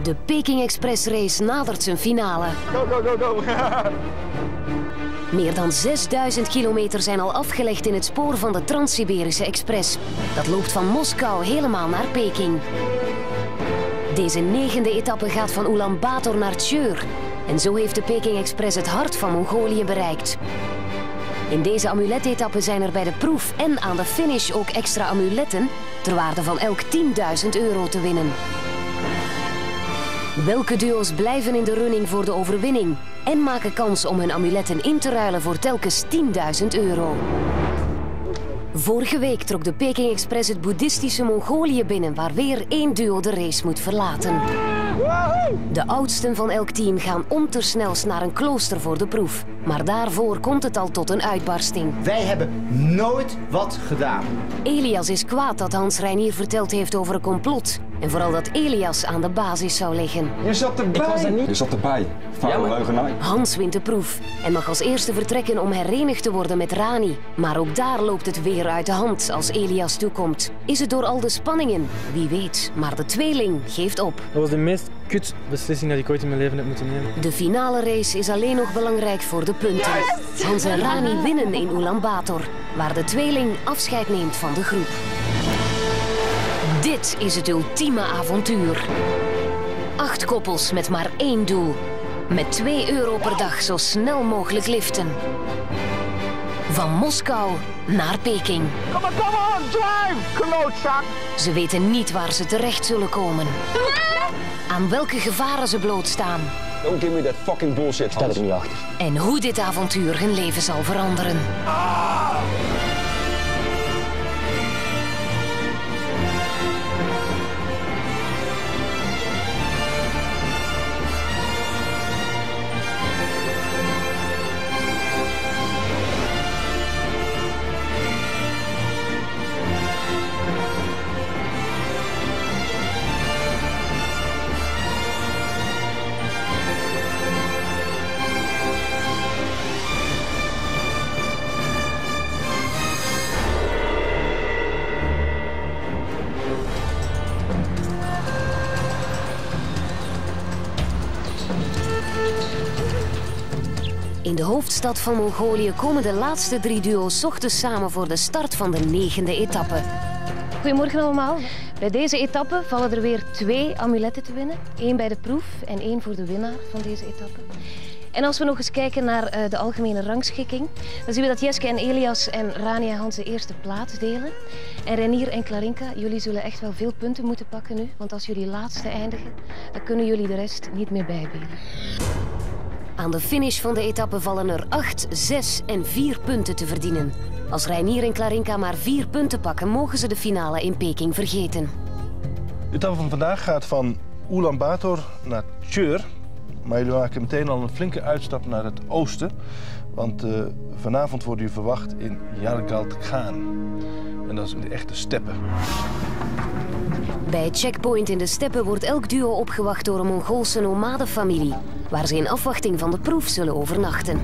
De Peking Express race nadert zijn finale. Go, go, go, go. Meer dan 6000 kilometer zijn al afgelegd in het spoor van de Trans-Siberische Express. Dat loopt van Moskou helemaal naar Peking. Deze 9e etappe gaat van Ulaanbaatar naar Tjeur. En zo heeft de Peking Express het hart van Mongolië bereikt. In deze amuletetappe zijn er bij de proef en aan de finish ook extra amuletten ter waarde van elk 10.000 euro te winnen. Welke duo's blijven in de running voor de overwinning en maken kans om hun amuletten in te ruilen voor telkens 10.000 euro? Vorige week trok de Peking Express het boeddhistische Mongolië binnen, waar weer 1 duo de race moet verlaten. De oudsten van elk team gaan ontersnelst naar een klooster voor de proef. Maar daarvoor komt het al tot een uitbarsting. Wij hebben nooit wat gedaan. Elias is kwaad dat Hans Reinier verteld heeft over een complot. En vooral dat Elias aan de basis zou liggen. Je zat erbij. Ik was er niet. Je zat erbij. Vuile leugenaar. Hans wint de proef en mag als eerste vertrekken om herenigd te worden met Rani. Maar ook daar loopt het weer uit de hand als Elias toekomt. Is het door al de spanningen? Wie weet. Maar de tweeling geeft op. Dat was de meest kut beslissing dat ik ooit in mijn leven heb moeten nemen. De finale race is alleen nog belangrijk voor de punten. Hans en Rani winnen in Ulaanbaatar, waar de tweeling afscheid neemt van de groep. Dit is het ultieme avontuur. 8 koppels met maar 1 doel. Met 2 euro per dag zo snel mogelijk liften. Van Moskou naar Peking. Come on, drive, klootzak. Ze weten niet waar ze terecht zullen komen. Aan welke gevaren ze blootstaan. Don't give me that fucking bullshit, Hans. Stel er niet achter. En hoe dit avontuur hun leven zal veranderen. In de hoofdstad van Mongolië komen de laatste 3 duo's 's ochtends samen voor de start van de 9e etappe. Goedemorgen allemaal. Bij deze etappe vallen er weer 2 amuletten te winnen. 1 bij de proef en 1 voor de winnaar van deze etappe. En als we nog eens kijken naar de algemene rangschikking, dan zien we dat Jeske en Elias en Rani en Hans de eerste plaats delen. En Reinier en Klarinka, jullie zullen echt wel veel punten moeten pakken nu, want als jullie laatste eindigen, dan kunnen jullie de rest niet meer bijbenen. Aan de finish van de etappe vallen er 8, 6 en 4 punten te verdienen. Als Reinier en Klarinka maar 4 punten pakken, mogen ze de finale in Peking vergeten. De etappe van vandaag gaat van Ulaanbaatar naar Tjeur. Maar jullie maken meteen al een flinke uitstap naar het oosten. Want vanavond worden jullie verwacht in Yargalt Khan. En dat is in de echte steppen. Bij het checkpoint in de steppen wordt elk duo opgewacht door een Mongoolse nomadenfamilie, waar ze in afwachting van de proef zullen overnachten.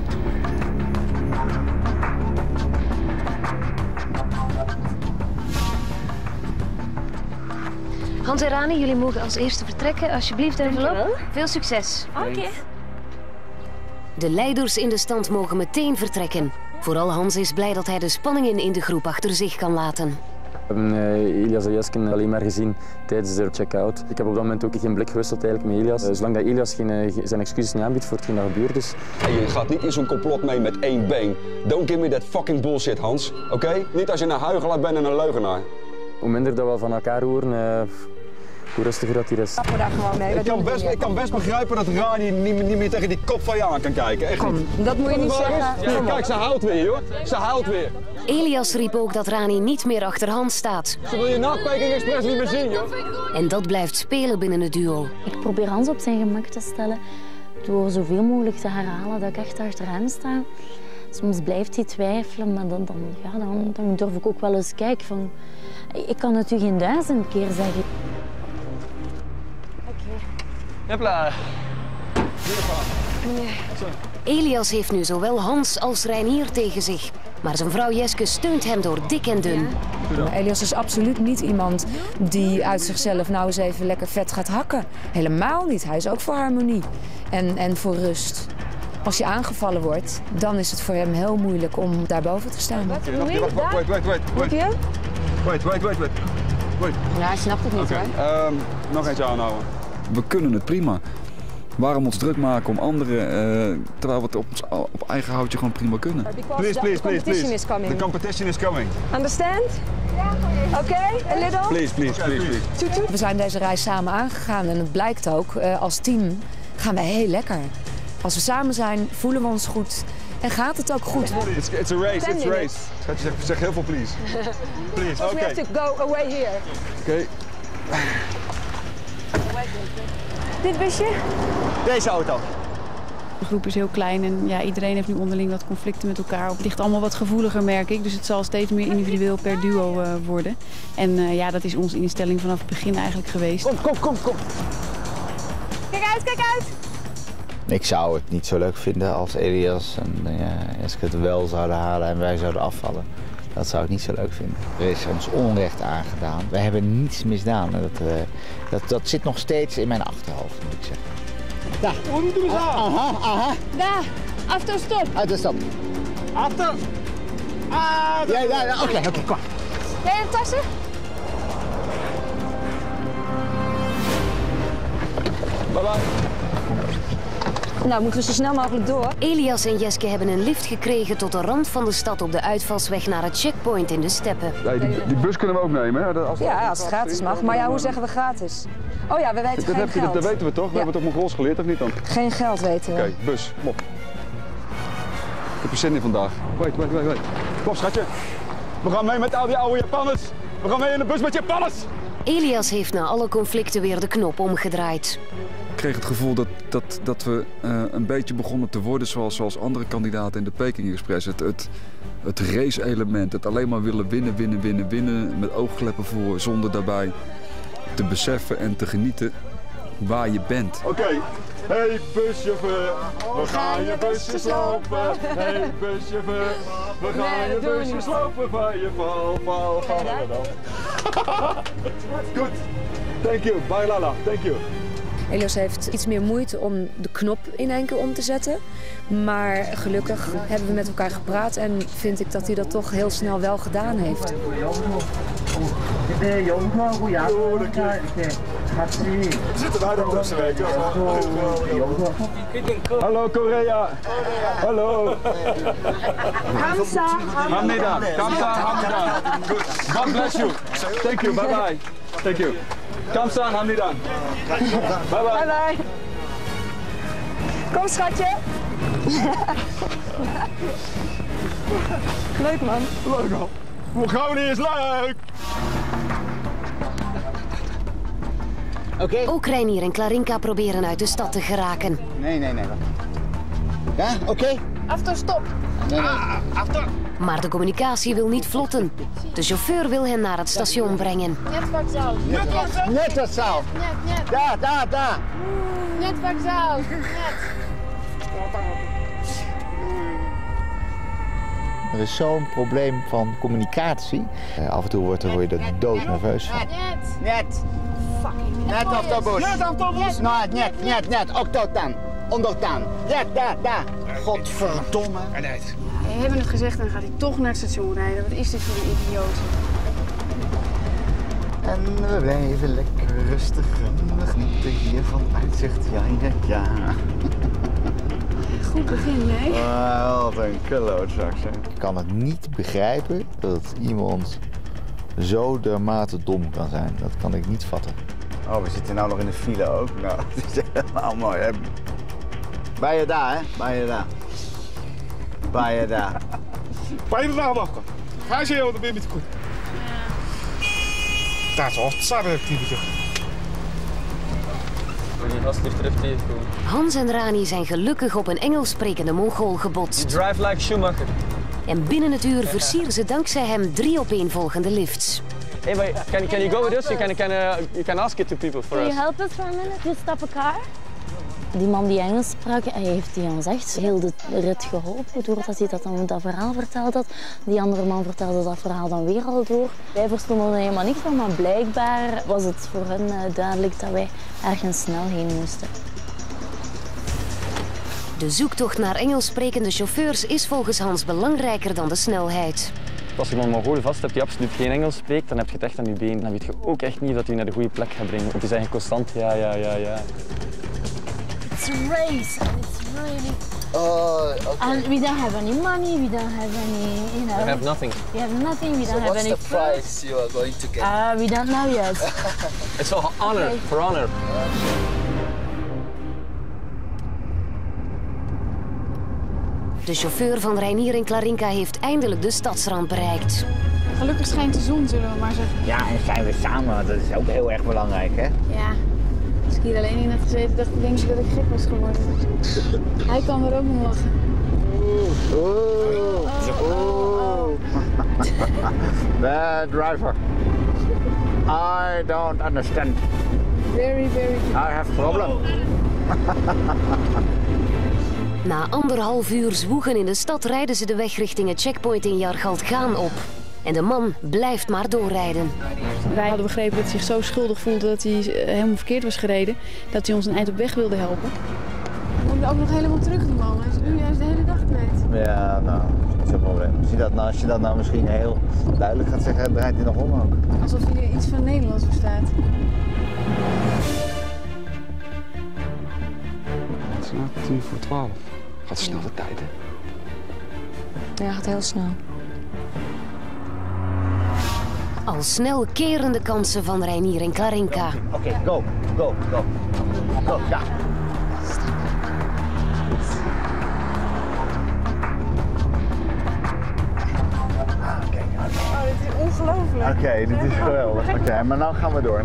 Hans en Rani, jullie mogen als eerste vertrekken. Alsjeblieft, envelop. Veel succes. Oké. De leiders in de stand mogen meteen vertrekken. Vooral Hans is blij dat hij de spanningen in de groep achter zich kan laten. We hebben Elias en Jesken alleen maar gezien tijdens de check-out. Ik heb op dat moment ook geen blik gewisseld eigenlijk met Elias. Zolang dat Elias zijn excuses niet aanbiedt voor hetgeen dat gebeurd is. Hey, je gaat niet in zo'n complot mee met 1 been. Don't give me that fucking bullshit, Hans. Oké? Niet als je een huigelaar bent en een leugenaar. Hoe minder dat we van elkaar horen, hoe rustiger dat hier is. Ik kan best begrijpen dat Rani niet meer tegen die kop van je aan kan kijken. Echt niet. Dat moet je niet zeggen. Ja, kijk, ze huilt weer, joh. Ze huilt weer. Elias riep ook dat Rani niet meer achter Hans staat. Ze wil je na Peking Express niet meer zien, joh. En dat blijft spelen binnen het duo. Ik probeer Hans op zijn gemak te stellen door zoveel mogelijk te herhalen dat ik echt achter hem sta. Soms blijft hij twijfelen, maar dan durf ik ook wel eens kijken van... Ik kan het u geen 1000 keer zeggen. Hopla. Elias heeft nu zowel Hans als Reinier tegen zich. Maar zijn vrouw Jeske steunt hem door dik en dun. Elias is absoluut niet iemand die uit zichzelf nou eens even lekker vet gaat hakken. Helemaal niet. Hij is ook voor harmonie en voor rust. Als je aangevallen wordt, dan is het voor hem heel moeilijk om daarboven te staan. Wait. Ja, hij snapt het niet, hoor. Nog eentje aanhouden. We kunnen het prima. Waarom ons druk maken om anderen, terwijl we het op eigen houtje gewoon prima kunnen. Please. The competition is coming. Understand? Oké, a little? Please. We zijn deze reis samen aangegaan en het blijkt ook, als team gaan wij heel lekker. Als we samen zijn, voelen we ons goed en gaat het ook goed. It's a race. Zeg heel veel please. Please, We have to go away here. Oké. Dit busje? Deze auto. De groep is heel klein en ja, iedereen heeft nu onderling wat conflicten met elkaar. Het ligt allemaal wat gevoeliger, merk ik. Dus het zal steeds meer individueel per duo worden. En ja, dat is onze instelling vanaf het begin eigenlijk geweest. Kom. Kijk uit! Ik zou het niet zo leuk vinden als Elias en Jeske het wel zouden halen en wij zouden afvallen. Dat zou ik niet zo leuk vinden. Er is ons onrecht aangedaan. We hebben niets misdaan. Dat zit nog steeds in mijn achterhoofd, moet ik zeggen. Daar. Hoe doen we zo? Aha. Daar, afterstop. Achterstop. Achter. Ja, oké, kom. Jij hebt tassen? Bye. Nou, moeten we zo snel mogelijk door. Elias en Jeske hebben een lift gekregen tot de rand van de stad op de uitvalsweg naar het checkpoint in de steppen. Hey, die bus kunnen we ook nemen, hè? Als het gratis mag. Maar ja, hoe zeggen we gratis? Oh ja, we weten geen geld. Dat weten we toch? We hebben het op Mongols geleerd, of niet dan? Geen geld weten we. Oké, bus, kom op. Ik heb er zin in vandaag. Wait. Kom, schatje. We gaan mee met al die oude Japanners. We gaan mee in de bus met Japanners. Elias heeft na alle conflicten weer de knop omgedraaid. Ik kreeg het gevoel dat we een beetje begonnen te worden zoals andere kandidaten in de Peking Express. Het race-element, het alleen maar willen winnen, met oogkleppen voor, zonder daarbij te beseffen en te genieten waar je bent. Oké. Hey buschauffeur, we gaan je busje slopen. Hey buschauffeur, we gaan je busje slopen van je val. Goed. Thank you. Bye Lala. Thank you. Elias heeft iets meer moeite om de knop in één keer om te zetten. Maar gelukkig hebben we met elkaar gepraat en vind ik dat hij dat toch heel snel wel gedaan heeft. We zitten daar de tussenweken. Hallo Korea. Hallo. Hamnida. Good. God bless you. Thank you. Bye. Thank you. Kamsan, Hamnida. Bye. Kom schatje. Leuk man. Mongolië is leuk. Oké. Ook Reinier en Klarinka proberen uit de stad te geraken. Nee. Ja, oké. Afterstop. Nee. Achter. Maar de communicatie wil niet vlotten. De chauffeur wil hen naar het station brengen. Net wokzaal. Net dat zaal. Net. Daar. Net wokzaal. Net. Er is zo'n probleem van communicatie. Af en toe word je er doodnerveus van. Net. Fucking Net autobus. Net. Octotan. Ondertaan. Daar. Godverdomme. We hebben het gezegd en dan gaat hij toch naar het station rijden. Wat is dit voor een idioot? En we blijven lekker rustig en we genieten hier van uitzicht. Ja. Goed begin, nee? Wat een klootzak, zeg. Ik kan het niet begrijpen dat iemand zo dermate dom kan zijn. Dat kan ik niet vatten. Oh, we zitten nou nog in de file ook. Nou, dat is helemaal mooi, hè? Ben je daar, hè? Ben je daar. Bij de wachten. Ga je heel de baby te goed. Dat is al samen Hans en Rani zijn gelukkig op een Engels sprekende Mongool gebotst. Drive like Schumacher. En binnen het uur versieren ze dankzij hem 3 opeenvolgende lifts. Hey, but can you go with us? You can ask it to people for us. Can you help us for a minute? We'll stop a car. Die man die Engels sprak, hij heeft die ons echt heel de rit geholpen doordat hij dat verhaal verteld had. Die andere man vertelde dat verhaal dan weer al door. Wij verstonden er helemaal niks van, maar blijkbaar was het voor hen duidelijk dat wij ergens snel heen moesten. De zoektocht naar Engels sprekende chauffeurs is volgens Hans belangrijker dan de snelheid. Als je iemand Mongolen vast hebt die absoluut geen Engels spreekt, dan heb je het echt aan je been. Dan weet je ook echt niet dat je naar de goede plek gaat brengen. Want die zeggen constant ja. It's a race and it's really... Oh, okay. And we don't have any money, we don't have any, you know... We have nothing. We have nothing, we don't have any food. So what's the prize you are going to get? We don't know yet. It's for honor, Okay. for honor. De chauffeur van Reinier en Clarinka heeft eindelijk de stadsrand bereikt. Gelukkig schijnt de zon, zullen we maar zeggen. Ja, en zijn we samen, dat is ook heel erg belangrijk, hè? Ja. Als ik hier alleen in had gezeten, dacht ik denk ik dat ik gek was geworden. Hij kan er ook om lachen. Bad driver. I don't understand. Very, very good. I have problem. Na 1,5 uur zwoegen in de stad rijden ze de weg richting het checkpoint in Jargaldgaan op. En de man blijft maar doorrijden. Wij hadden begrepen dat hij zich zo schuldig voelde dat hij helemaal verkeerd was gereden. Dat hij ons een eind op weg wilde helpen. We moeten ook nog helemaal terug doen, man. Hij is nu juist de hele dag kwijt. Ja, nou, dat is niet zo'n probleem. Als je dat nou misschien heel duidelijk gaat zeggen, draait hij nog om ook. Alsof hij iets van Nederlands verstaat. Het is nou 11:10. Gaat snel de tijd, hè? Ja, gaat heel snel. Al snel keren de kansen van Reinier en Clarinka. Oké, go, ja. Oh, dit is ongelooflijk. Oké, dit is geweldig. Oké, maar nou gaan we door,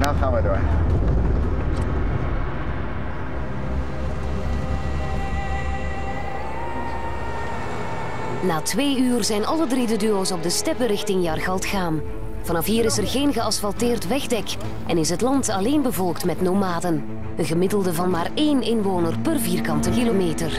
Na 2 uur zijn alle 3 de duo's op de steppen richting Jargaldgaan. Vanaf hier is er geen geasfalteerd wegdek en is het land alleen bevolkt met nomaden. Een gemiddelde van maar 1 inwoner per vierkante kilometer.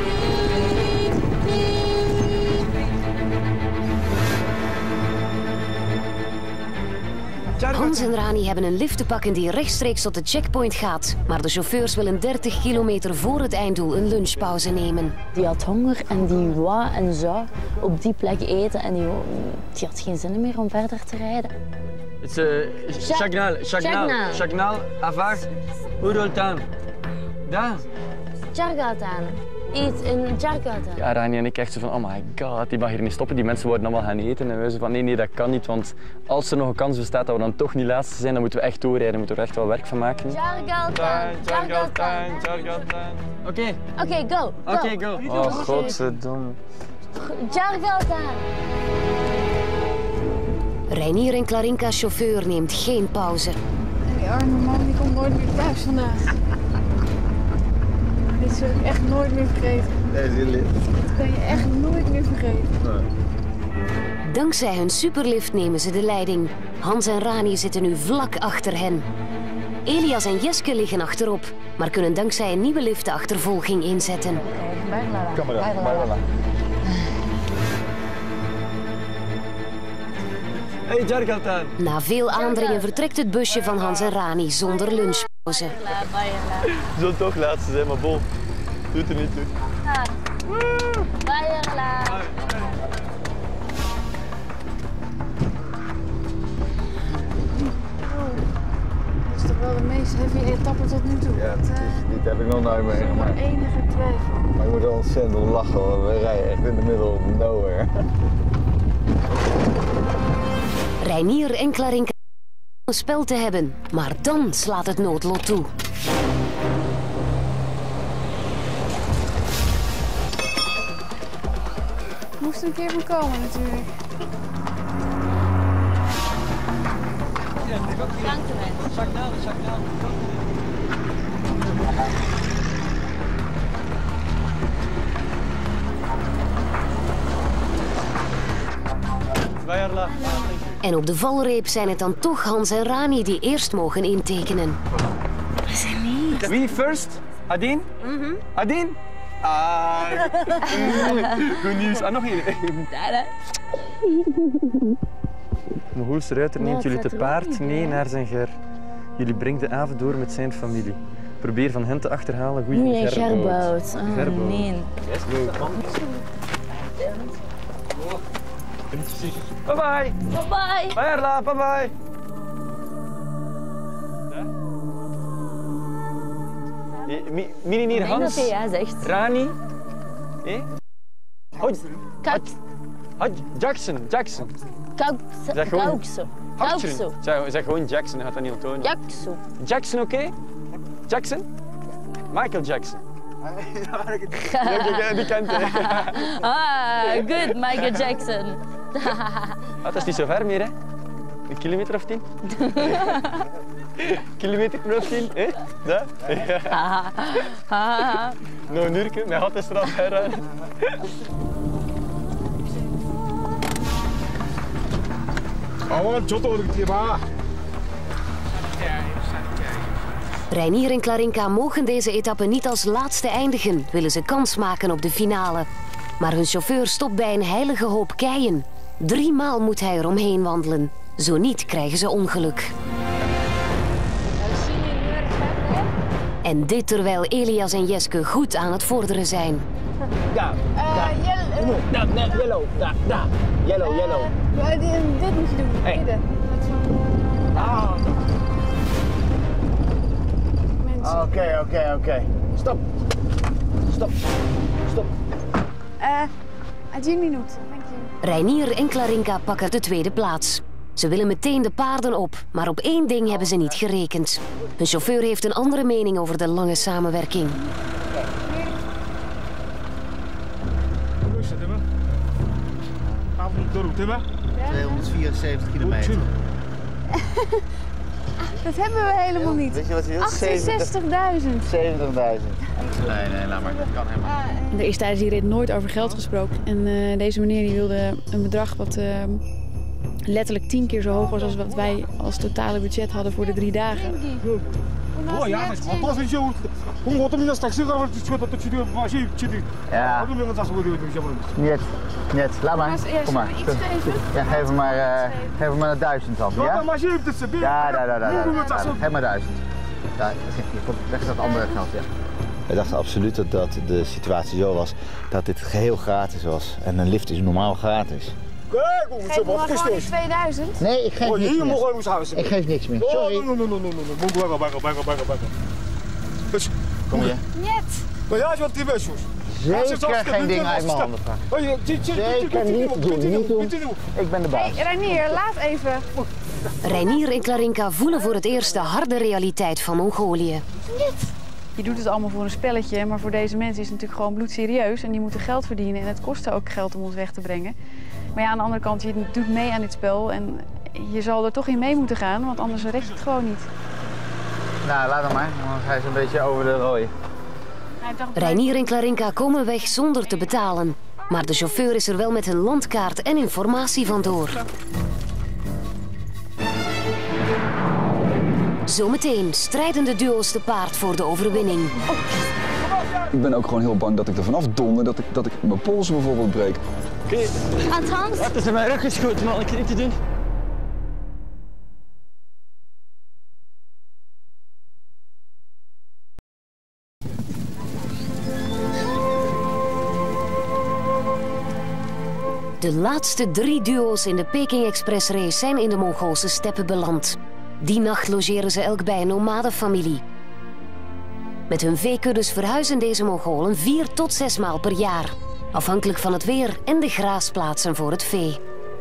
Hans en Rani hebben een lift te pakken die rechtstreeks tot de checkpoint gaat. Maar de chauffeurs willen 30 kilometer voor het einddoel een lunchpauze nemen. Die had honger en die wou en zou op die plek eten. En die had geen zin meer om verder te rijden. Het is Shagnal, Avar, Urultan. Daar. Jargaldhaan. Eet in Jargaldhaan. Ja, Rani en ik echt zo van, oh my god, die mag hier niet stoppen. Die mensen worden allemaal gaan eten. En wij zo van, nee, dat kan niet. Want als er nog een kans bestaat dat we dan toch niet laatste zijn, dan moeten we echt doorrijden. Dan moeten we er echt wel werk van maken. Jargaldhaan. Oké. Oké, go. Oh, godverdomme. Jargaldhaan. Reinier en Clarinka's chauffeur neemt geen pauze. En die arme man die komt nooit meer thuis vandaag. Dit zul ik echt nooit meer vergeten. Deze lift. Dat kan je echt nooit meer vergeten. Dankzij hun superlift nemen ze de leiding. Hans en Rani zitten nu vlak achter hen. Elias en Jeske liggen achterop, maar kunnen dankzij een nieuwe lift de achtervolging inzetten. Hey, Jargaldhaan. Na veel aandringen vertrekt het busje van Hans en Rani zonder lunchpauze. We zullen toch laatste zijn, maar bol. Doet er niet toe. Dat is toch wel de meest heavy etappe tot nu toe. Ja, dit heb ik nog nooit meegemaakt. Enige twijfel. Maar ik moet wel ontzettend lachen, want we rijden echt in de middle of nowhere. Reinier en Clarinka een spel te hebben, maar dan slaat het noodlot toe. Moest er een keer van komen natuurlijk. Dank u wel. En op de valreep zijn het dan toch Hans en Rani die eerst mogen intekenen. We zijn hier. Wie first? Adien? Adien? Goed nieuws. Nog één. Mongoolse ruiter neemt jullie te paard mee naar zijn ger. Jullie brengen de avond door met zijn familie. Probeer van hen te achterhalen hoe je gerbouwt. Oh, nee. Bye bye. Bye bye. Bye Erla, bye bye. Meneer Hans. Ja, zegt. Rani. Jackson. Kaukso. Zeg gewoon Jackson, dan gaat dat niet onthouden. Jackson. Jackson, oké? Jackson? Michael Jackson. Die kent hij. Good, Michael Jackson. Dat is niet zo ver meer, hè? Een kilometer of 10? Kilometer of 10, hè? Dat? Nou, een uurtje, mijn gat is er al ver. Reinier en Klarinka mogen deze etappe niet als laatste eindigen, willen ze kans maken op de finale. Maar hun chauffeur stopt bij een heilige hoop keien. 3 maal moet hij eromheen wandelen. Zo niet krijgen ze ongeluk. En dit terwijl Elias en Jeske goed aan het vorderen zijn. Yellow. Dit moet je doen. Hey. Oké. Stop. 10 minuten. Reinier en Klarinka pakken de tweede plaats. Ze willen meteen de paarden op, maar op één ding hebben ze niet gerekend. Hun chauffeur heeft een andere mening over de lange samenwerking. Ja. 274 kilometer. Dat hebben we helemaal niet. Weet je wat hij is? 68.000. 70.000. Nee, laat maar. Dat kan helemaal niet. Er is tijdens die rit nooit over geld gesproken. En deze meneer die wilde een bedrag wat letterlijk 10 keer zo hoog was als wat wij als totale budget hadden voor de 3 dagen. Ja. Net. Laat maar. Kom maar. Ja, geef hem maar 1000 dan. Ja? Ja. Geef maar 1000. Ja, leg dat andere geld, ja. We dachten absoluut dat de situatie zo was dat dit geheel gratis was. En een lift is normaal gratis. Geef me maar gewoon die 2000. Nee, ik geef niks meer. Ik geef niks meer. Sorry. Kom je? Niet. Zeker geen ding uit mijn handen vragen. Zeker niet doen. Ik ben de baas. Hey, Reinier, laat even. Reinier en Klarinka voelen voor het eerst de harde realiteit van Mongolië. Je doet het allemaal voor een spelletje, maar voor deze mensen is het natuurlijk gewoon bloedserieus. En die moeten geld verdienen en het kost ook geld om ons weg te brengen. Maar ja, aan de andere kant, je doet mee aan dit spel en je zal er toch in mee moeten gaan, want anders redt het gewoon niet. Nou, laat hem maar. Dan ga je ze een beetje over de rooien. Reinier en Klarinka komen weg zonder te betalen. Maar de chauffeur is er wel met een landkaart en informatie vandoor. Zometeen strijden de duo's te paard voor de overwinning. Ik ben ook gewoon heel bang dat ik er vanaf donder, dat ik mijn polsen bijvoorbeeld breek. Oké. Hans? Het is in mijn rug geschoten, maar ik kan niet te doen. De laatste 3 duo's in de Peking Express race zijn in de Mongoolse steppen beland. Die nacht logeren ze elk bij een nomadenfamilie. Met hun veekuddes verhuizen deze Mongolen 4 tot 6 maal per jaar. Afhankelijk van het weer en de graasplaatsen voor het vee.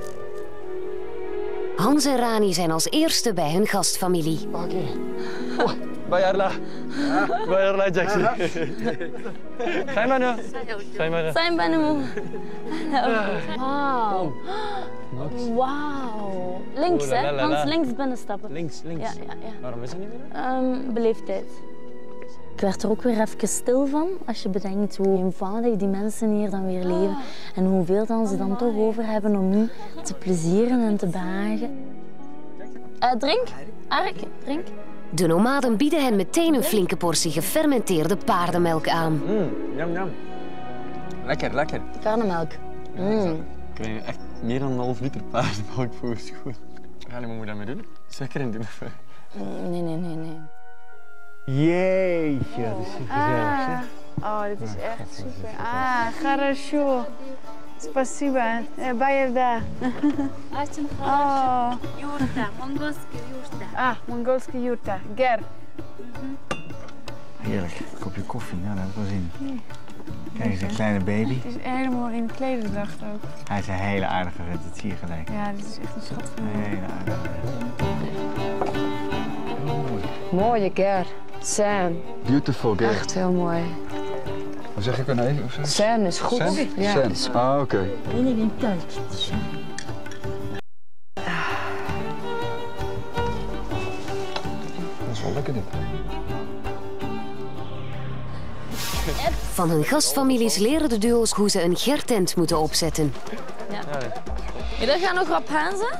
Hans en Rani zijn als eerste bij hun gastfamilie. Bye Erla. Bye Erla Jackson. Zijn we nu? Zijn we nu? Wauw. Wauw. Links, hè? Hans, links binnenstappen. Links. Ja. Waarom is dat niet meer? Beleefdheid. Ik werd er ook weer even stil van, als je bedenkt hoe eenvoudig die mensen hier dan weer leven. En hoeveel dan ze dan toch over hebben om nu te plezieren en te behagen. Drink. Ark, drink. De nomaden bieden hen meteen een flinke portie gefermenteerde paardenmelk aan. Jam, jam. Lekker, lekker. Karnemelk. Ik krijg echt meer dan een half liter paardenmelk voor schoon. Ja, wat moet je daarmee doen? Zeker in doen. Nee. Jeetje, dat is super gezellig, zeg. Oh, dit is echt super. Хорошо. Спасибо. Bayerda. Oh. Jurta, Mongolske jurta. Mongolske jurta. Ger. Heerlijk, een kopje koffie, nou, daar heb ik wel zin in. Kijk eens, een kleine baby. Het is helemaal in klederdracht ook. Hij is een hele aardige vent, dat zie je gelijk. Ja, dit is echt een schat van een hele aardige vent. Mooie ger. Sen. Beautiful ger. Echt heel mooi. Wat zeg ik er nee? Sen is goed. Sen? Ja. Sen. Ah, oké. Dat is wel lekker dit. Van hun gastfamilies leren de duo's hoe ze een gertent moeten opzetten. Ieder gaat nog op Hansen?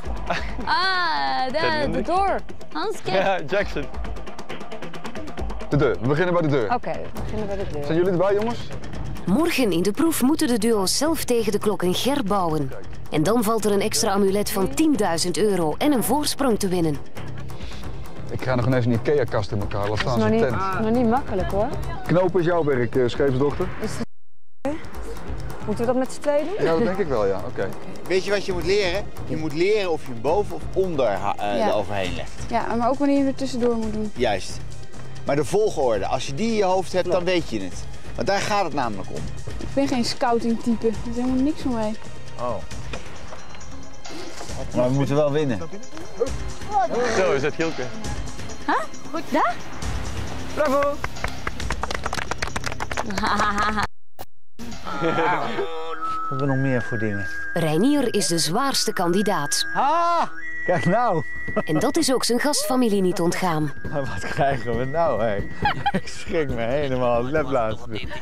De door. Hans, kijk. Ja, Jackson. De deur. We beginnen bij de deur. Oké, we beginnen bij de deur. Zijn jullie erbij, jongens? Morgen in de proef moeten de duo's zelf tegen de klok een ger bouwen. En dan valt er een extra amulet van €10.000 en een voorsprong te winnen. Ik ga nog ineens een IKEA-kast in elkaar. Laat staan zo'n tent. Nog niet makkelijk hoor. Knopen is jouw werk, scheepsdochter. Moeten we dat met z'n tweeën doen? Ja, dat denk ik wel, ja. Oké. Weet je wat je moet leren? Je moet leren of je boven of onder eroverheen legt. Ja, maar ook wanneer je er tussendoor moet doen. Juist. Maar de volgorde, als je die in je hoofd hebt, dan weet je het. Want daar gaat het namelijk om. Ik ben geen scouting-type. Er is helemaal niks van mij. Oh. Maar we moeten wel winnen. Zo is het, Gielke. Huh? Goed, daar? Bravo! Wat hebben we nog meer voor dingen? Reinier is de zwaarste kandidaat. Kijk nou! En dat is ook zijn gastfamilie niet ontgaan. Wat krijgen we nou, hé? Ik schrik me helemaal het leplaat.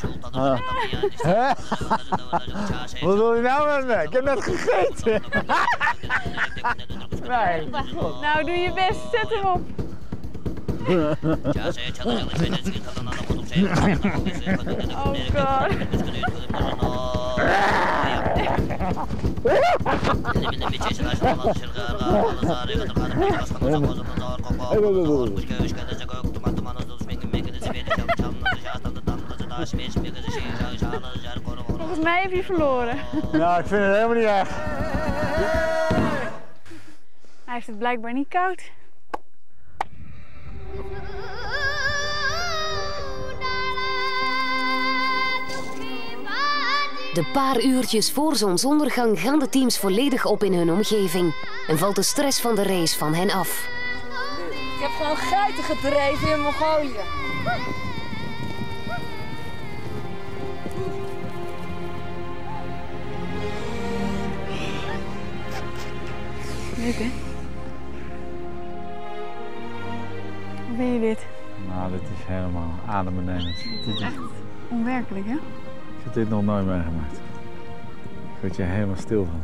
Wat wil je nou met me? Ik heb net gegeten. Nee. Nou, doe je best. Zet hem op. Oh god. Volgens mij heb je verloren. Nou, ik vind het helemaal niet erg. Hij heeft het blijkbaar niet koud. De paar uurtjes voor zonsondergang gaan de teams volledig op in hun omgeving. En valt de stress van de race van hen af. Ik heb gewoon geiten gedreven in Mongolië. Leuk hè? Hoe vind je dit? Nou, dit is helemaal adembenemend. Echt onwerkelijk hè? Ik heb dit nog nooit meegemaakt. Ik word je helemaal stil van.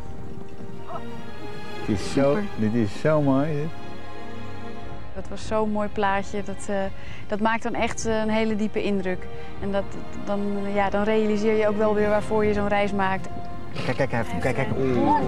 Dit is zo mooi. Dat was zo'n mooi plaatje. Dat maakt dan echt een hele diepe indruk. En dan realiseer je ook wel weer waarvoor je zo'n reis maakt. Kijk. Kijk. Oh.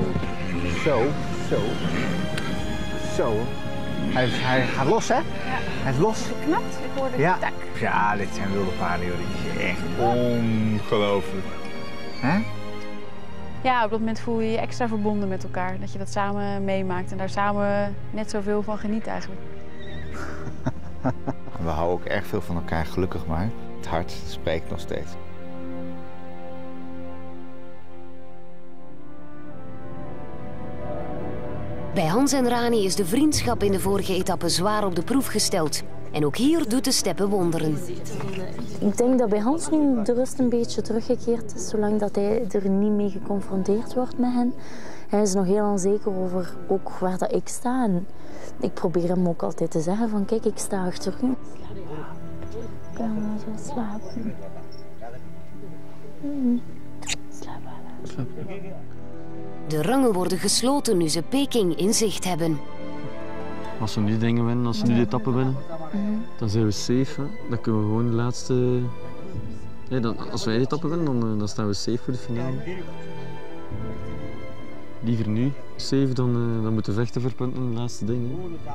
Zo. Hij gaat los, hè? Ja. Hij is los. Geknapt? Ik hoorde het tak. Ja, dit zijn wilde paarden, joh. Dit is echt ongelooflijk. Hè? Ja, op dat moment voel je je extra verbonden met elkaar. Dat je dat samen meemaakt en daar samen net zoveel van geniet eigenlijk. We houden ook erg veel van elkaar, gelukkig maar. Het hart spreekt nog steeds. Bij Hans en Rani is de vriendschap in de vorige etappe zwaar op de proef gesteld. En ook hier doet de steppe wonderen. Ik denk dat bij Hans nu de rust een beetje teruggekeerd is, zolang dat hij er niet mee geconfronteerd wordt met hen. Hij is nog heel onzeker over ook waar dat ik sta. En ik probeer hem ook altijd te zeggen van kijk, ik sta achter u. Ik kan maar zo slapen. De rangen worden gesloten nu ze Peking in zicht hebben. Als we nu dingen winnen, als we nu de etappe winnen, dan zijn we safe. Hè. Dan kunnen we gewoon de laatste... Nee, als wij de etappe winnen, dan staan we safe voor de finale. Liever nu safe dan moeten vechten voor punten in de laatste dingen.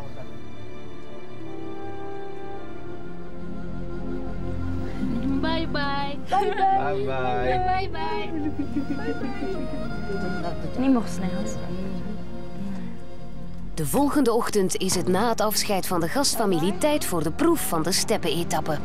Bye bye. Bye bye. Bye bye. Niet meer snel. De volgende ochtend is het na het afscheid van de gastfamilie tijd voor de proef van de steppen-etappe.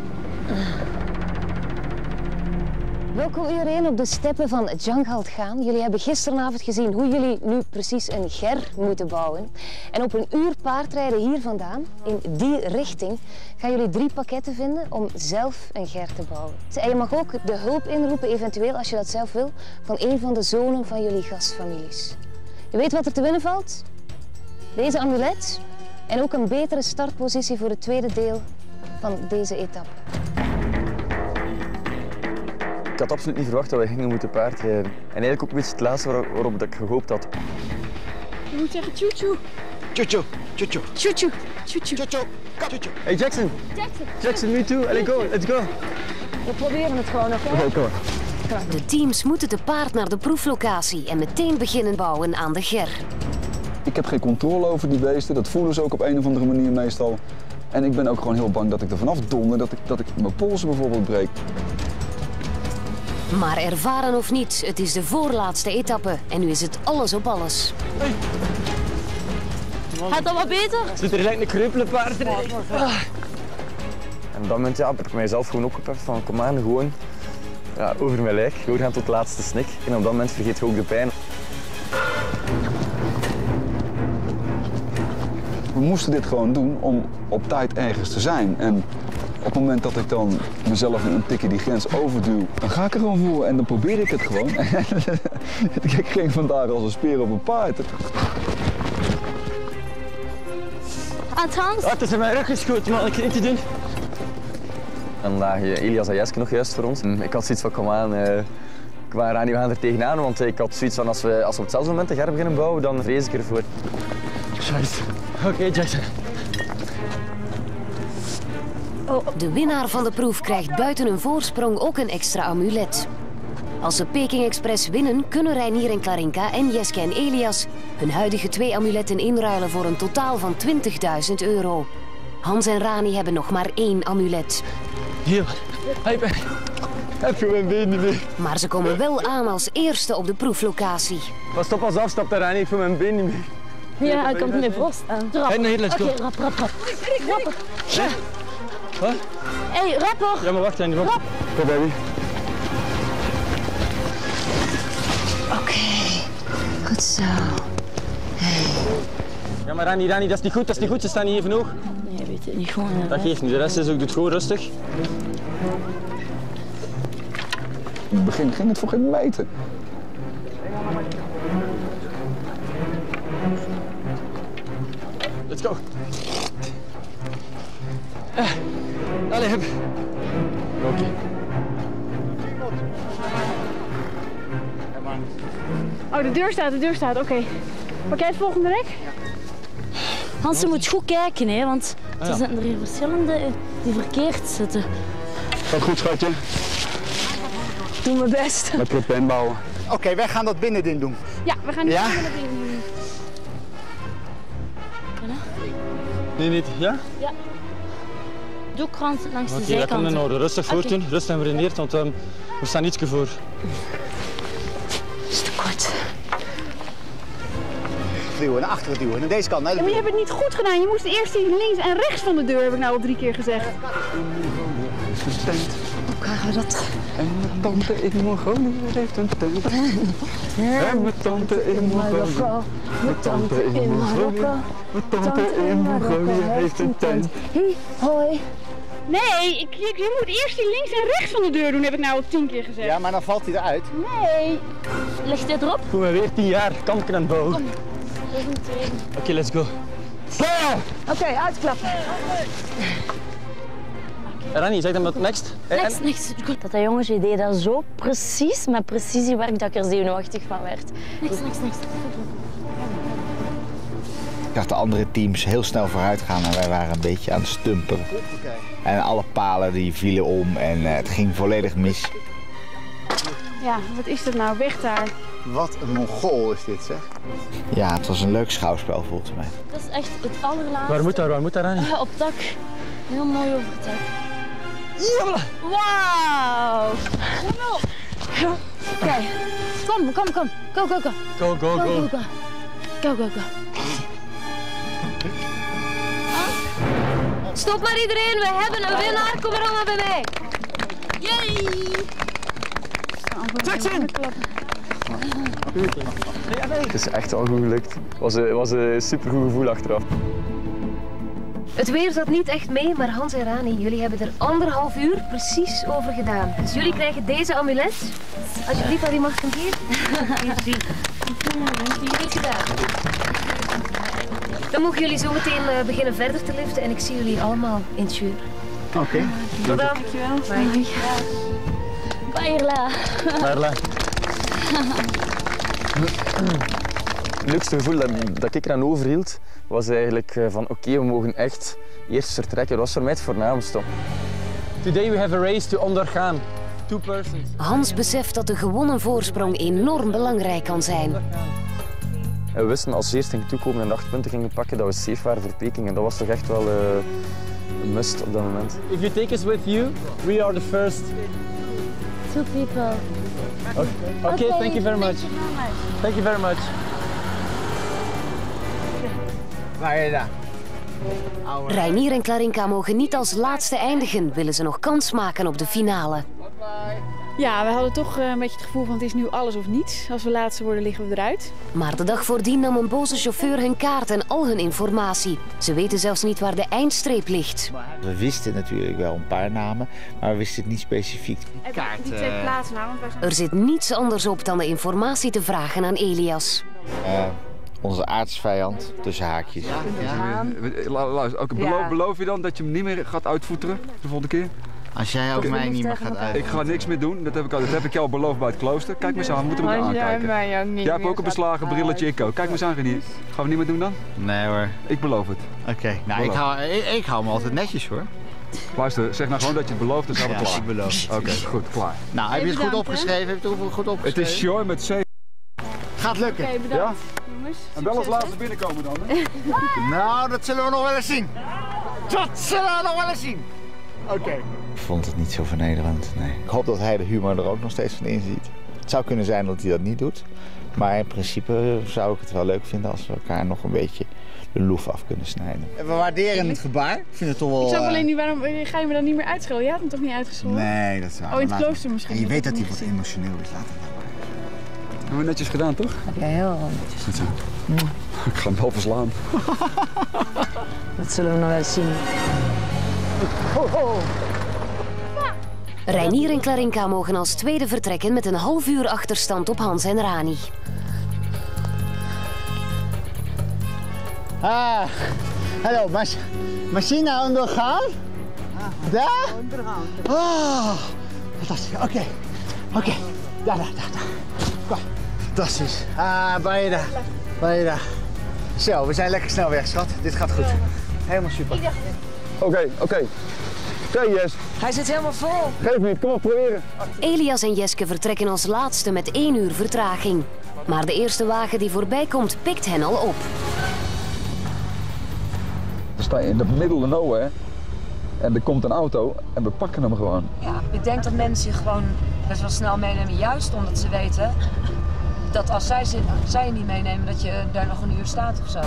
Welkom iedereen op de steppen van Djanghalt-Gaan. Jullie hebben gisteravond gezien hoe jullie nu precies een ger moeten bouwen. En op een uur paardrijden hier vandaan, in die richting, gaan jullie 3 pakketten vinden om zelf een ger te bouwen. En je mag ook de hulp inroepen, eventueel als je dat zelf wil, van een van de zonen van jullie gastfamilies. Je weet wat er te winnen valt? Deze amulet en ook een betere startpositie voor het tweede deel van deze etappe. Ik had absoluut niet verwacht dat we gingen moeten paardrijden. En eigenlijk ook een beetje het laatste waarop ik gehoopt had. Je moet zeggen tjoetjoe. Tjoetjoe, tjoetjoe. Tjoetjoe, tjoetjoe. Tjoetjoe. Hey Jackson! Jackson, me too. Let's go, let's go. We proberen het gewoon nog, hè? Kom maar. De teams moeten te paard naar de proeflocatie en meteen beginnen bouwen aan de ger. Ik heb geen controle over die beesten, dat voelen ze ook op een of andere manier meestal. En ik ben ook gewoon heel bang dat ik er vanaf donder, dat ik mijn polsen bijvoorbeeld breek. Maar ervaren of niet, het is de voorlaatste etappe en nu is het alles op alles. Hey. Gaat dat wat beter? Zit er lijkt een kreupele paard. En op dat moment heb ik mijzelf gewoon opgepakt van kom aan, gewoon over mijn lijk, doorgaan tot de laatste snik. En op dat moment vergeet je ook de pijn. We moesten dit gewoon doen om op tijd ergens te zijn. En op het moment dat ik dan mezelf een tikje die grens overduw, dan ga ik er gewoon voor en dan probeer ik het gewoon. Ik ging vandaag als een speer op een paard. Hans? Het is in mijn rug geschoten, maar ik kan niet te doen. En dan lagen Elias en Jeske nog juist voor ons. Ik had zoiets van, kom aan, we gaan er tegenaan, want ik had zoiets van, als we op hetzelfde moment de ger beginnen bouwen, dan vrees ik ervoor. Scheiße. Oké, Jackson. De winnaar van de proef krijgt buiten een voorsprong ook een extra amulet. Als ze Peking Express winnen, kunnen Reinier en Klarinka en Jeske en Elias hun huidige 2 amuletten inruilen voor een totaal van €20.000. Hans en Rani hebben nog maar 1 amulet. Hier, heb je mijn been niet meer. Maar ze komen wel aan als eerste op de proeflocatie. Pas op, afstap daar, Rani, ik voel mijn been niet meer. Ja, ik kan het niet voorstellen. Nee, let's go. Oké, rap. Rapper. Ja. Wat? Hey, rapper. Ja, maar wacht, Rani, wacht. Rap. Kom, baby. Oké, goed zo. Ja, maar Rani, dat is niet goed, ze staan niet even hoog. Nee, weet het niet gewoon. Dat geeft niet, de rest is ook, doe het gewoon rustig. In het begin ging het voor geen meter. Let's go. Allee, heb. Oké. Oh, de deur staat, oké. Pak jij het volgende rek? Hans, je moet goed kijken, hè, want er zitten er hier verschillende die verkeerd zitten. Gaat goed, schatje. Doe mijn best. Met propane bouwen. Oké, wij gaan dat binnen doen. Ja, we gaan nu binnen doen. Nee, niet. Ja? Ja. Doe krant langs de Oké, zijkant. dat komt in orde. Rustig voortdoen, rustig en gereneerd, want we staan ietsje voor. Is te kort. Duwen, naar achteren duwen, naar deze kant. Ja, maar je hebt het niet goed gedaan. Je moest eerst hier links en rechts van de deur, heb ik nou al 3 keer gezegd. Hoe krijgen we dat? En mijn tante in Mongolië heeft een tent. En mijn tante in Mongolië. Mijn tante in Mongolië. Mijn tante in Mongolië heeft een tent. Hoi. Nee, je moet eerst die links en rechts van de deur doen, heb ik nou al 10 keer gezegd. Ja, maar dan valt hij eruit. Nee. Leg dit erop? Goed, we weer 10 jaar kanker aan het bouwen. Oké, let's go. Oké, uitklappen. Rani, zeg dan met next. Next. Dat jongetje deed dat zo precies, met precisie werk, dat ik er zenuwachtig van werd. Next. Ik zag de andere teams heel snel vooruit gaan en wij waren een beetje aan het stumpen. En alle palen die vielen om en het ging volledig mis. Ja, wat is dat nou? Weg daar. Wat een Mongool is dit, zeg. Ja, het was een leuk schouwspel volgens mij. Dat is echt het allerlaatste. Waar moet daar aan? Op dak. Heel mooi over het dak. Wauw! Oké. Kom. Go. Go. Stop maar iedereen, we hebben een winnaar. Kom maar allemaal bij mij. Yay! Het is echt wel goed gelukt. Het was een supergoed gevoel achteraf. Het weer zat niet echt mee, maar Hans en Rani, jullie hebben er 1,5 uur precies over gedaan. Dus jullie krijgen deze amulet. Alsjeblieft, al die mag hem geven. Goed gedaan. Dan mogen jullie zo meteen beginnen verder te liften en ik zie jullie allemaal in het jeur. Oké. Tot dan. Dankjewel. Bye. Baierla. Het leukste gevoel dat ik eraan overhield, was eigenlijk van oké, we mogen echt eerst vertrekken. Dat was voor mij het voornaamste. Today we have a race to ondergaan. 2 persons. Hans beseft dat de gewonnen voorsprong enorm belangrijk kan zijn. En we wisten als we eerst gingen toekomen en 8 punten gingen pakken dat we safe waren voor Peking. En dat was toch echt wel een must op dat moment. If you take us with you, we are the first. 2 people. Okay, thank you very much. Thank you very much. Reinier en Klarinka mogen niet als laatste eindigen, willen ze nog kans maken op de finale. Ja, we hadden toch een beetje het gevoel van het is nu alles of niets. Als we laatste worden, liggen we eruit. Maar de dag voordien nam een boze chauffeur hun kaart en al hun informatie. Ze weten zelfs niet waar de eindstreep ligt. We wisten natuurlijk wel een paar namen, maar we wisten het niet specifiek. Kaart. Die 2 plaatsnamen. Er zit niets anders op dan de informatie te vragen aan Elias. Onze aardsvijand, tussen haakjes. Beloof je dan dat je hem niet meer gaat uitvoeteren de volgende keer? Als jij ook mij niet meer gaat uit. Ik ga niks meer doen, dat heb ik jou beloofd bij het klooster. Kijk me eens aan, we moeten elkaar aankijken. Jij hebt ook een beslagen brilletje, ik ook. Kijk me eens aan, Renier. Gaan we niet meer doen dan? Nee hoor. Ik beloof het. Oké, nou ik hou me altijd netjes hoor. Luister, zeg nou gewoon dat je het belooft, dan zijn we klaar. Ik beloof. Oké, goed, klaar. Nou, heb je het goed opgeschreven? Heb je het goed opgeschreven? Het is Joy met C. Gaat lukken. Oké, bedankt. Ja? Jongens, en wel als laatste binnenkomen dan, hè? Nou, dat zullen we nog wel eens zien. Dat zullen we nog wel eens zien. Oké. Ik vond het niet zo vernederend, nee. Ik hoop dat hij de humor er ook nog steeds van inziet. Het zou kunnen zijn dat hij dat niet doet. Maar in principe zou ik het wel leuk vinden als we elkaar nog een beetje de loef af kunnen snijden. We waarderen het gebaar. Ik vind het toch wel... Ik snap alleen niet, waarom ga je me dan niet meer uitschelden? Je had hem toch niet uitgescholden? Nee, dat is waar. Oh, in het klooster misschien. En je weet dat hij wat emotioneel is. Laat het nou maar. Hebben we netjes gedaan, toch? Ja, heel netjes. Goed zo. Ik ga hem wel verslaan. Dat zullen we nog wel eens zien. Reinier en Klarinka mogen als tweede vertrekken met een half uur achterstand op Hans en Rani. Hallo, machine ondergaan? Daar? Ondergaan. Oh, fantastisch. Oké. Daar. Kom, fantastisch. Bijna. Zo, we zijn lekker snel weg, schat. Dit gaat goed. Helemaal super. Oké. Oké, Jes. Hij zit helemaal vol. Geef niet, kom op, proberen. Elias en Jeske vertrekken als laatste met 1 uur vertraging. Maar de eerste wagen die voorbij komt, pikt hen al op. We staan in de middle of nowhere en er komt een auto en we pakken hem gewoon. Ja, ik denk dat mensen je gewoon best wel snel meenemen, juist omdat ze weten dat als zij je niet meenemen, dat je daar nog een uur staat of zo.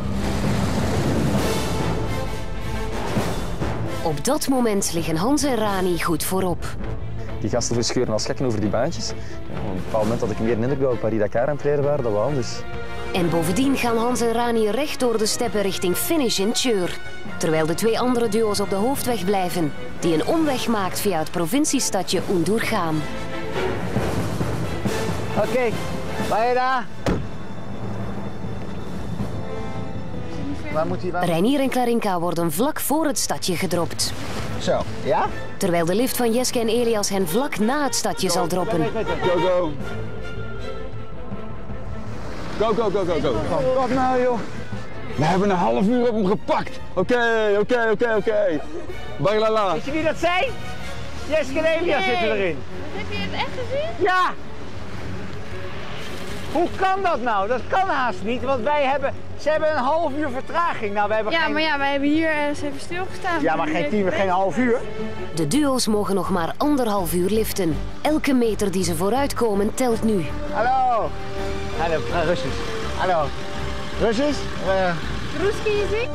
Op dat moment liggen Hans en Rani goed voorop. Die gasten verscheuren als gekken over die baantjes. Ja, op een bepaald moment had ik meer een indruk dat we Paris-Dakar aan het rijden waren dan we anders. En bovendien gaan Hans en Rani recht door de steppen richting finish in Tjeur. Terwijl de 2 andere duo's op de hoofdweg blijven, die een omweg maakt via het provinciestadje Undurgaan. Oké, bijna. Waar moet hij? Reinier en Klarinka worden vlak voor het stadje gedropt. Zo, ja? Terwijl de lift van Jeske en Elias hen vlak na het stadje zal droppen. Go. Kom nou, joh. We hebben een half uur op hem gepakt. Oké. Bailala. Weet je wie dat zijn? Jeske en Elias zitten erin. Heb je het echt gezien? Ja! Hoe kan dat nou? Dat kan haast niet, want ze hebben een half uur vertraging. Nou, wij hebben hier eens even stilgestaan. Ja, maar geen half uur. De duo's mogen nog maar 1,5 uur liften. Elke meter die ze vooruitkomen telt nu. Hallo. Russisch. Hallo. Russisch? Ruski je ziek?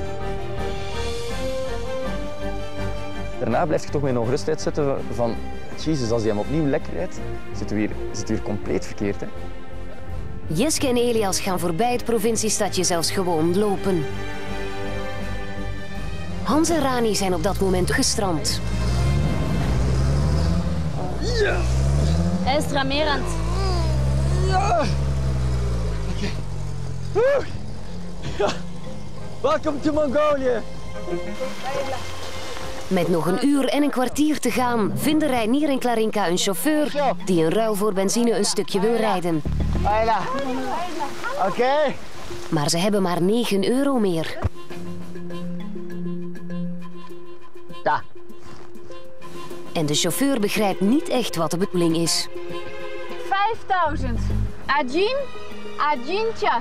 Daarna blijf je toch met een ongerustheid zitten van... Jezus, als hij hem opnieuw lekker rijdt, zitten we hier compleet verkeerd, hè? Jeske en Elias gaan voorbij het provinciestadje zelfs gewoon lopen. Hans en Rani zijn op dat moment gestrand. Ja. Hij is tramerend. Ja. Ja. Welkom to Mongolië. Met nog een uur en een kwartier te gaan vinden Reinier en Klarinka een chauffeur die in ruil voor benzine een stukje wil rijden. Oké. Maar ze hebben maar 9 euro meer. Ja. En de chauffeur begrijpt niet echt wat de bedoeling is. 5000. Ajin час.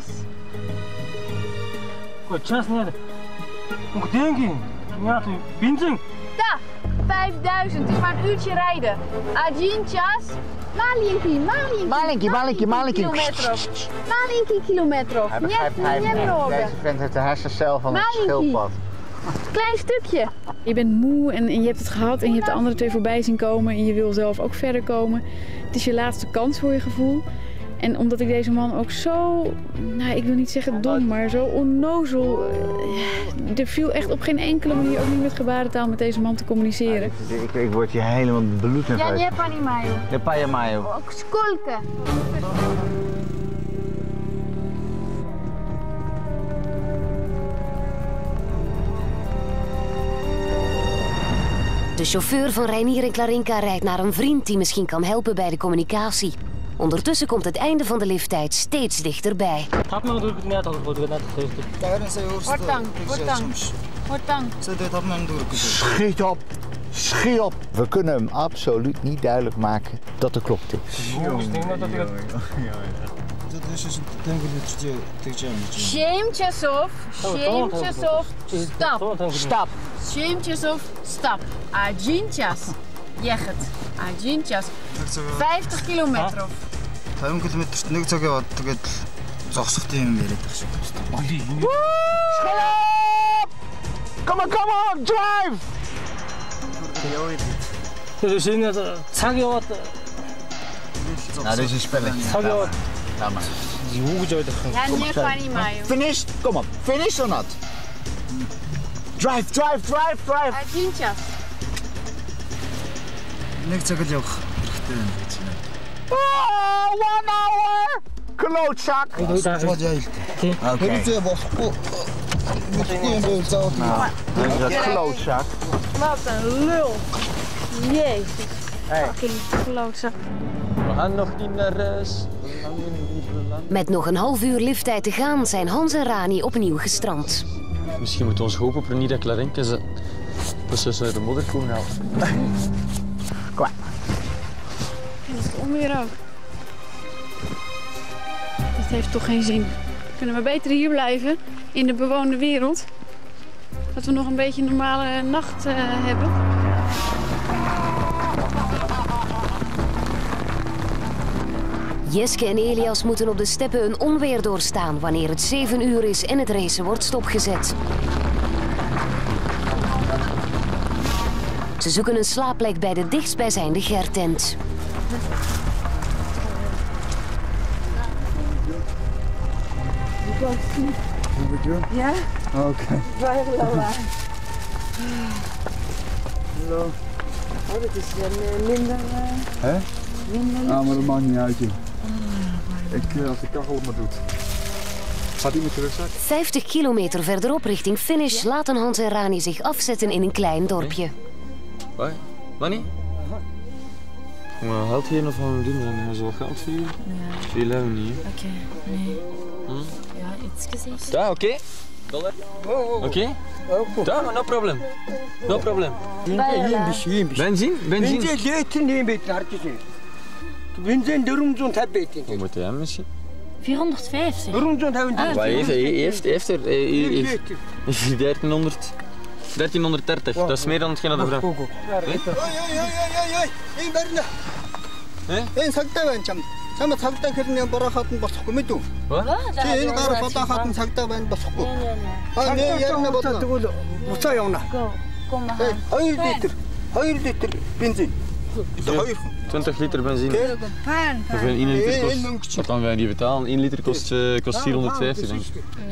Час надо. Nog denken. Ja, benzine. Da, 5000. Het is maar een uurtje rijden. Ajin час. Маленький kilometer. Hij begrijpt deze vent heeft de hersencel van een schildpad. Klein stukje. Je bent moe en je hebt het gehad en je hebt de andere 2 voorbij zien komen en je wil zelf ook verder komen. Het is je laatste kans voor je gevoel. En omdat ik deze man ook zo, ik wil niet zeggen dom, maar zo onnozel. Er viel echt op geen enkele manier, ook niet met gebarentaal, met deze man te communiceren. Ik word hier helemaal bloed en Ja, nie понимаю. Не понимаю. Сколько? De chauffeur van Reinier en Klarinka rijdt naar een vriend die misschien kan helpen bij de communicatie. Ondertussen komt het einde van de lifttijd steeds dichterbij. Schiet op! Schiet op! We kunnen hem absoluut niet duidelijk maken dat de klok tikt. Семь часов. Stop. 7 часов. Stop. 1 час. Ехать. 1 час. 50 kilometer. 50 kilometer нэг цагийн бод тэгээд зогсох юм яриад байх шиг байна. Come on, drive! Nou, dit is een spelletje. Laat maar. Ja, nie понимаю. Finished? Kom op. Finished or not? Drive! 1 час. Нэг цагт явах хэрэгтэй юм гэж байна. 1 hour! Klootzak! Oké. Klootzak. Wat een lul. Jezus. Fucking klootzak. We gaan nog niet naar huis. Met nog een half uur lifttijd te gaan zijn Hans en Rani opnieuw gestrand. Misschien moeten we ons hoop op Reinier en Klarinka precies uit de modder komen helpen. Kom. En het onweer ook. Dat heeft toch geen zin. Kunnen we beter hier blijven, in de bewoonde wereld? Dat we nog een beetje een normale nacht hebben. Jeske en Elias moeten op de steppen een onweer doorstaan wanneer het 7 uur is en het racen wordt stopgezet. Ze zoeken een slaapplek bij de dichtstbijzijnde Gertent. Ja? Oké. Hallo. Hallo. Oh, dat is minder... Hè? minder... Ah, maar dat maakt niet uit, joh. Als de kachel het maar doet. Gaat die met je rugzak? 50 kilometer verderop richting finish laten Hans en Rani zich afzetten in een klein dorpje. Wat? Wanneer? Maar geld hier nog van doen, dan hebben we zo geld voor je. Ja. Veel hebben we niet. Oké, nee. Ja, iets gezegd. Ja, oké. Dollar. Oké? Ja, no problem. No problem. Benzine? Hoe moet hij hebben misschien? 450. Wat heeft er? 1330. Dat is meer dan hetgeen dat de vrouw. Чамд цагтаа хэрнээ бороход нь босхгүй мэд үү? Чи энэ гар бодоход нь цагтаа байна босхгүй. Nee, ярина бодно. Тэгвэл буцаа явна. 2 литр бензин. 20 liter benzine. Hoeveel 1 liter kost? Wat gaan wij die betalen? 1 liter kost 450 denk ik.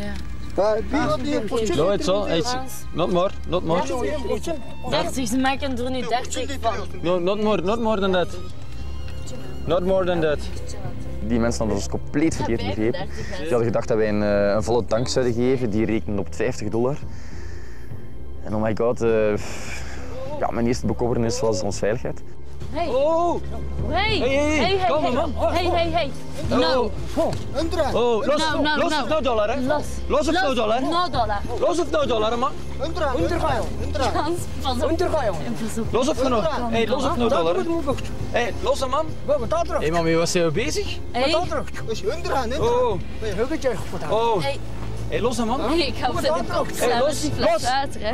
Ja. No, it's all. Not more. 30, ze maken er nu 30 van. No, not more than that. Not more than that. Die mensen hadden ons compleet verkeerd begrepen. Die hadden gedacht dat wij een volle tank zouden geven. Die rekenden op $50. En oh my god, ja, mijn eerste bekommernis was onze veiligheid. Hey. Oh! Hey! Kom man! Hey! No! Oh, los of no dollar, hè? Los of no dollar? No dollar. Los of no dollar, man? Los of no? Hey, los of no dollar? Hey, los hè, man? Hey, mami, wat zijn we bezig? Hey! Oh! Hey, los hè, man? Ik ga op de Los,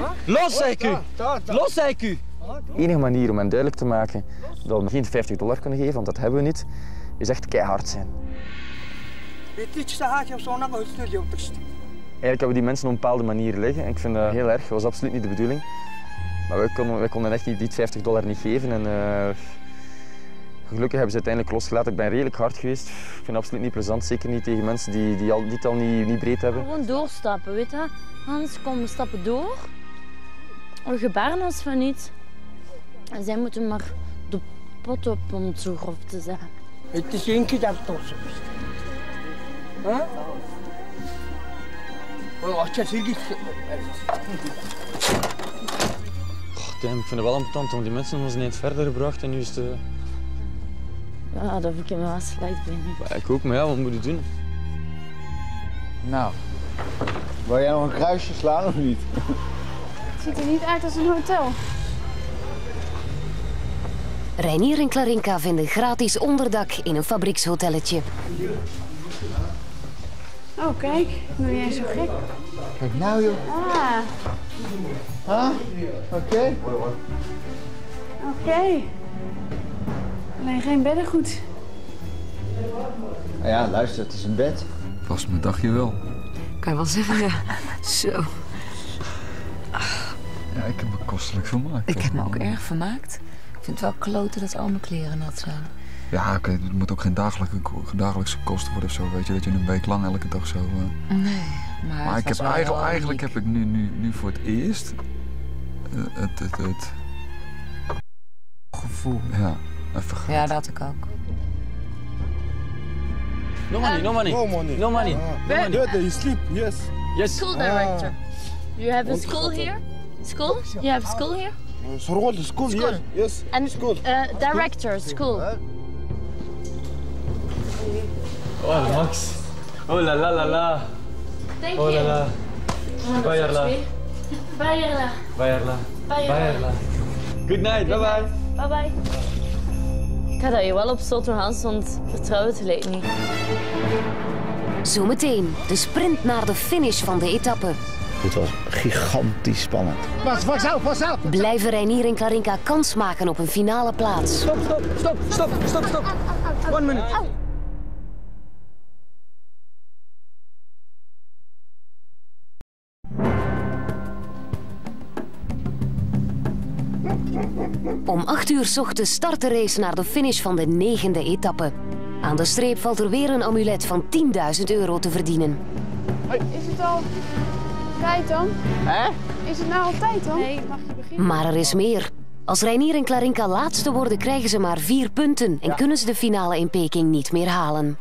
zei ik u! De enige manier om hen duidelijk te maken dat we geen $50 kunnen geven, want dat hebben we niet, is echt keihard zijn. Eigenlijk hebben we die mensen op een bepaalde manier liggen. Ik vind dat heel erg, dat was absoluut niet de bedoeling. Maar wij konden echt die $50 niet geven. En, gelukkig hebben ze uiteindelijk losgelaten. Ik ben redelijk hard geweest. Ik vind het absoluut niet plezant, zeker niet tegen mensen die het al niet breed hebben. Gewoon doorstappen, weet je. Hans, kom, we stappen door. We gebaren ons van niet. En zij moeten maar de pot op om het zo grof te zeggen. Het is 1 keer dat het ons is. Damn, ik vind het wel ambetant, want die mensen hebben ons niet verder gebracht en nu is het... Ja, dat vind ik wel slecht binnen. Ik ook, maar ja, wat moet je doen? Nou, wil jij nog een kruisje slaan of niet? Het ziet er niet uit als een hotel. Reinier en Clarinka vinden gratis onderdak in een fabriekshotelletje. Oh, kijk. Ben jij zo gek? Kijk nou, joh. Oké. Alleen geen beddengoed. Ja, luister, het is een bed. Past mijn dagje wel. Kan je wel zeggen, ja. Zo. Ja, ik heb me kostelijk vermaakt. Ik heb me ook erg vermaakt. Ik vind het wel kloten dat al mijn kleren nat zijn. Ja, oké, het moet ook geen dagelijkse kosten worden of zo, weet je. Dat je een week lang elke dag zo... Nee, maar ik heb eigenlijk heb ik nu voor het eerst het gevoel. Ja, even gehad. Ja, dat had ik ook. No money. No money. You sleep, yes. School director. You have a school here? School? You have a school here? School, yes. And director, school. Oh, Max. Oh la la la la. Thank Oh la you. la. Bayarla. Good night, bye bye. Bye bye. Ik ga dat je wel op stoten, Hans, want vertrouw het gelijk niet. Zometeen de sprint naar de finish van de etappe. Dit was gigantisch spannend. Pas op! Blijven Reinier en Clarinka kans maken op een finale plaats. Stop! 1 minute. Om 8 uur 's ochtends start de race naar de finish van de 9e etappe. Aan de streep valt er weer een amulet van €10.000 te verdienen. Is het al tijd dan? Is het nou al tijd dan? Nee, mag je beginnen? Maar er is meer. Als Reinier en Clarinka laatste worden, krijgen ze maar 4 punten en kunnen ze de finale in Peking niet meer halen.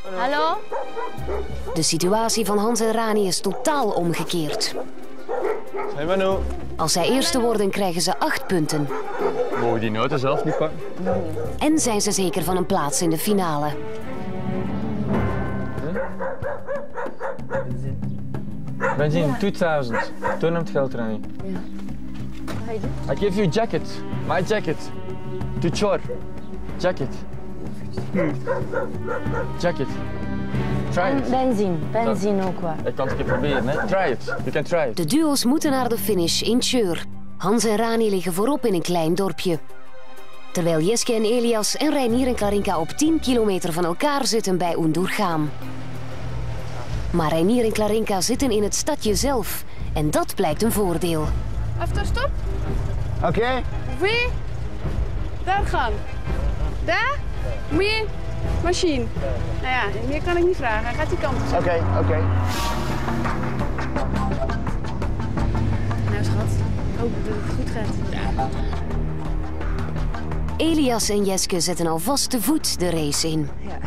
Hallo? De situatie van Hans en Rani is totaal omgekeerd. Hey Manu. Als zij eerste worden, krijgen ze 8 punten. Mogen we die noten zelf niet pakken? En zijn ze zeker van een plaats in de finale. Benzine, 2000. Toon hem het geld er niet. I give you a jacket. My jacket. To chore. Jacket. Jacket. Try it. Benzine ook wel. Ik kan het een keer proberen, hè? Try it. You can try it. De duo's moeten naar de finish in Tjeur. Hans en Rani liggen voorop in een klein dorpje. Terwijl Jeske en Elias en Reinier en Klarinka op 10 kilometer van elkaar zitten bij Oendoergaan. Maar Reinier en Klarinka zitten in het stadje zelf. En dat blijkt een voordeel. Even stop. Oké. Wie? Daar gaan. Daar? Moet je machine. Nou ja, meer kan ik niet vragen. Hij gaat die kant op. Oké. Nou schat, ik hoop dat het goed gaat. Elias en Jeske zetten alvast te voet de race in. Ja.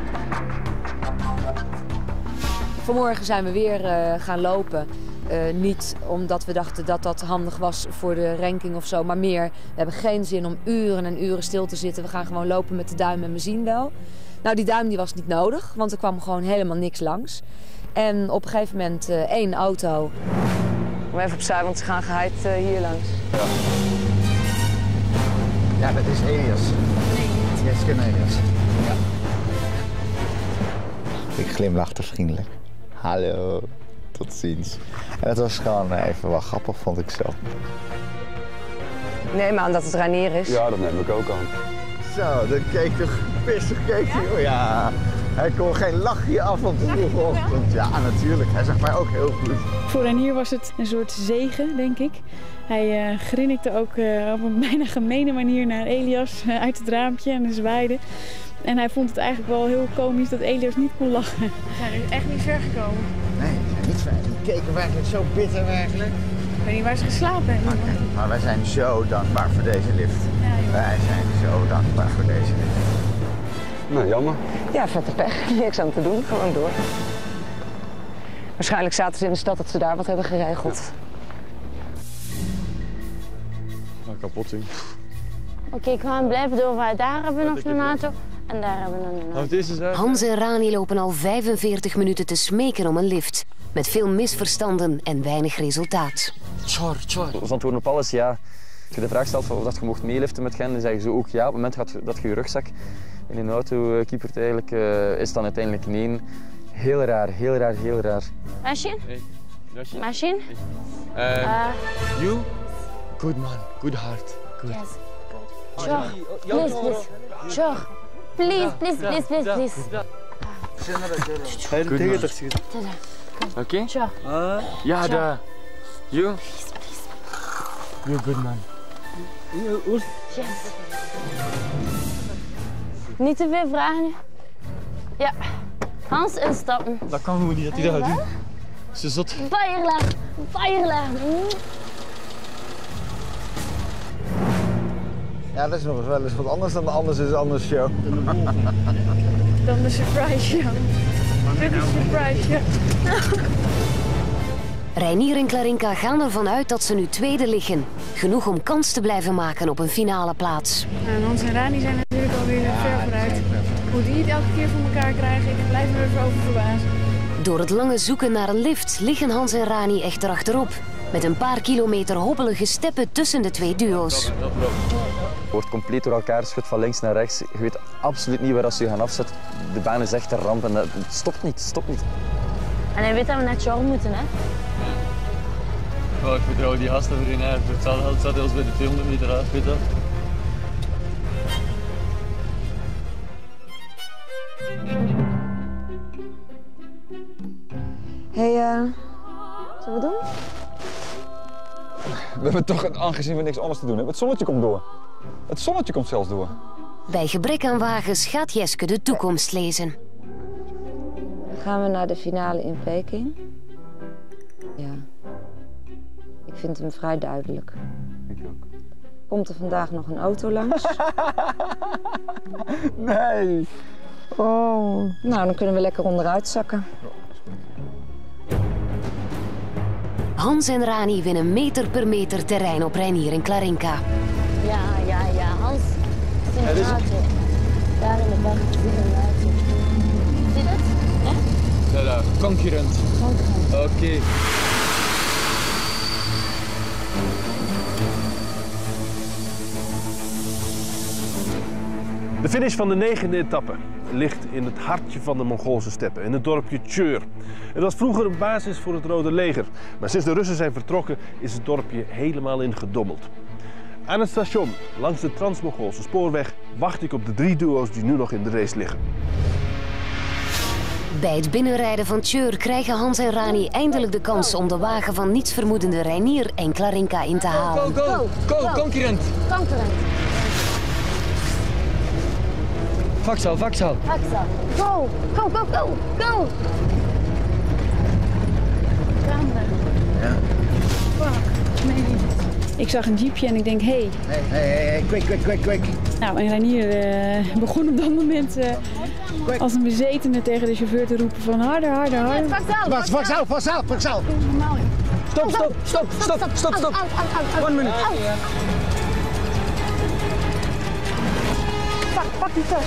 Vanmorgen zijn we weer gaan lopen. Niet omdat we dachten dat dat handig was voor de ranking of zo, maar meer, we hebben geen zin om uren en uren stil te zitten. We gaan gewoon lopen met de duim en we zien wel. Nou, die duim die was niet nodig, want er kwam gewoon helemaal niks langs. En op een gegeven moment 1 auto. Kom even opzij, want ze gaan geheid hier langs. Ja, dat is Elias. Nee. Jeske en Elias. Ja. Ik glimlachte vriendelijk. Hallo, tot ziens. En het was gewoon even wel grappig, vond ik zelf. Nee, maar omdat het Reinier is. Ja, dat neem ik ook aan. Zo, dat keek toch pissig, keek hij. Oh ja, hij kon geen lachje af op de vroege ochtend. Ja, natuurlijk. Hij zag mij ook heel goed. Voor Reinier was het een soort zegen, denk ik. Hij grinnikte ook op een bijna gemene manier naar Elias uit het raampje en zwaaide. En hij vond het eigenlijk wel heel komisch dat Elias niet kon lachen. We zijn er echt niet ver gekomen. Nee, we zijn niet ver. Die keken werkelijk zo bitter eigenlijk. Ik weet niet waar ze geslapen hebben. Okay. Maar wij zijn zo dankbaar voor deze lift. Ja, wij zijn zo dankbaar voor deze lift. Nou, jammer. Ja, vette pech. Niks aan te doen. Gewoon door. Waarschijnlijk zaten ze in de stad dat ze daar wat hebben geregeld. Nou, kapot zien. Oké, we gaan blijven door. Daar hebben we nog een auto en daar hebben we nog een auto. Hans en Rani lopen al 45 minuten te smeken om een lift. Met veel misverstanden en weinig resultaat. Ons antwoord op alles ja. Als je de vraag stelt of je mocht meeliften met hen, dan zeggen ze ook ja. Op het moment dat je je rugzak in een auto kiepert, eigenlijk, is dan uiteindelijk nee. Heel raar, heel raar, heel raar. Machine? Hey. Machine? You? Good man, good heart. Good. Yes. Sure. Please. Oké? Ja, daar. You? You good man. Yes. Niet te veel vragen. Ja. Hans instappen. Dat kan gewoon niet, dat hij dat doet. Ze zot. Feierlaag. Ja, dat is nog wel eens wat anders dan de Anders is Anders show. Dan de surprise show. Dit is de surprise show. Reinier en Klarinka gaan ervan uit dat ze nu tweede liggen. Genoeg om kans te blijven maken op een finale plaats. Nou, Hans en Rani zijn natuurlijk alweer ver vooruit. Hoe die het elke keer voor elkaar krijgen, ik blijf me er even over verbazen. Door het lange zoeken naar een lift liggen Hans en Rani echter achterop. Met een paar kilometer hobbelige steppen tussen de twee duo's. Je wordt compleet door elkaar geschud van links naar rechts. Je weet absoluut niet waar je gaan afzetten. De baan is echt een ramp en het stopt niet. En hij weet dat we naar Tjor moeten, hè? Oh, ik vertrouw die gasten voor hun. Het staat ons bij de 200 meter af, weet je. Hey, zullen we doen? We hebben toch, aangezien we niks anders te doen hebben, het zonnetje komt door. Het zonnetje komt zelfs door. Bij gebrek aan wagens gaat Jeske de toekomst lezen. Dan gaan we naar de finale in Peking. Ja. Ik vind hem vrij duidelijk. Ik ook. Komt er vandaag nog een auto langs? Nee. Oh. Nou, dan kunnen we lekker onderuit zakken. Hans en Rani winnen meter per meter terrein op Reinier en Klarinka. Ja, Hans. Zie je water. Daar in de berg zie je water. Zie je dat? Ja, concurrent. Oké. De finish van de 9e etappe ligt in het hartje van de Mongoolse steppen, in het dorpje Tjeur. Het was vroeger een basis voor het Rode Leger, maar sinds de Russen zijn vertrokken is het dorpje helemaal ingedommeld. Aan het station, langs de Trans-Mongoolse spoorweg, wacht ik op de 3 duo's die nu nog in de race liggen. Bij het binnenrijden van Tjeur krijgen Hans en Rani eindelijk de kans om de wagen van nietsvermoedende Reinier en Klarinka in te halen. Go, concurrent. Vaksal. Go. Ja. Fuck, nee. Ik zag een jeepje en ik denk, hey. Quick. Nou, en Reinier begon op dat moment als een bezetene tegen de chauffeur te roepen van harder. Vaksal. Stop. 1 minute. Pak die tas.